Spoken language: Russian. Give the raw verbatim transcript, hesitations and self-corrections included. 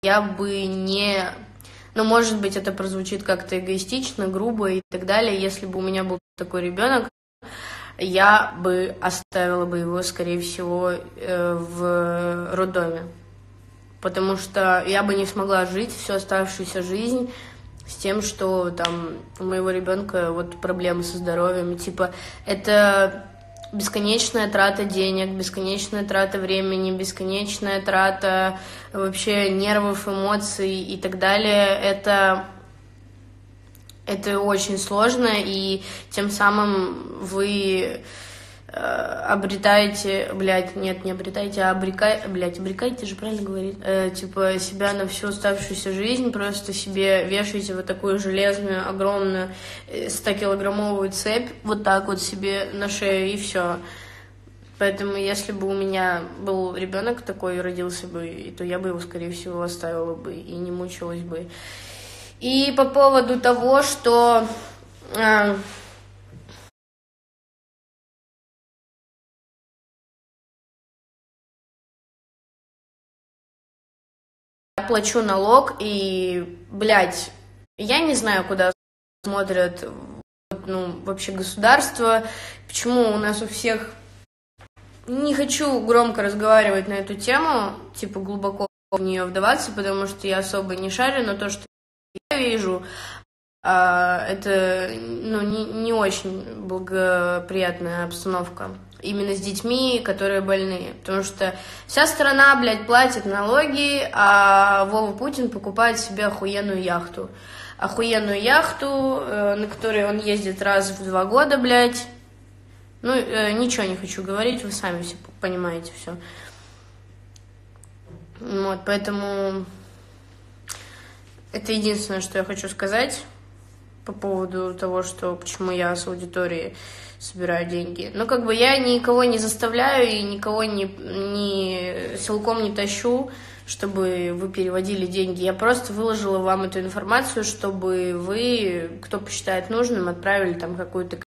я бы не... Ну, может быть, это прозвучит как-то эгоистично, грубо и так далее. Если бы у меня был такой ребенок, я бы оставила бы его, скорее всего, в роддоме. Потому что я бы не смогла жить всю оставшуюся жизнь с тем, что там у моего ребенка вот проблемы со здоровьем. Типа, это бесконечная трата денег, бесконечная трата времени, бесконечная трата вообще нервов, эмоций и так далее. Это... Это очень сложно, и тем самым вы э, обретаете, блядь, нет, не обретаете, а обрекаете, блядь, обрекаете же, правильно говорить, э, типа себя на всю оставшуюся жизнь, просто себе вешаете вот такую железную, огромную стокилограммовую цепь, вот так вот себе на шею, и все. Поэтому, если бы у меня был ребенок такой, родился бы, то я бы его, скорее всего, оставила бы и не мучилась бы. И по поводу того, что э, я плачу налог, и, блядь, я не знаю, куда смотрят, ну, вообще государство, почему у нас у всех... Не хочу громко разговаривать на эту тему, типа глубоко в нее вдаваться, потому что я особо не шарю, но то, что я вижу, это, ну, не, не очень благоприятная обстановка именно с детьми, которые больны, потому что вся страна, блядь, платит налоги, а Вова Путин покупает себе охуенную яхту. Охуенную яхту, на которой он ездит раз в два года, блядь. Ну, ничего не хочу говорить, вы сами все понимаете все. Вот, поэтому это единственное, что я хочу сказать по поводу того, что почему я с аудитории собираю деньги. Но как бы я никого не заставляю и никого не, не силком не тащу, чтобы вы переводили деньги. Я просто выложила вам эту информацию, чтобы вы, кто посчитает нужным, отправили там какую-то